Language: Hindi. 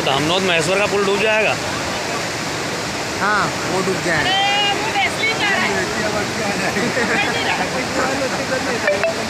धामनोद महेश्वर का पुल डूब जाएगा। हाँ वो डूब जाएगा।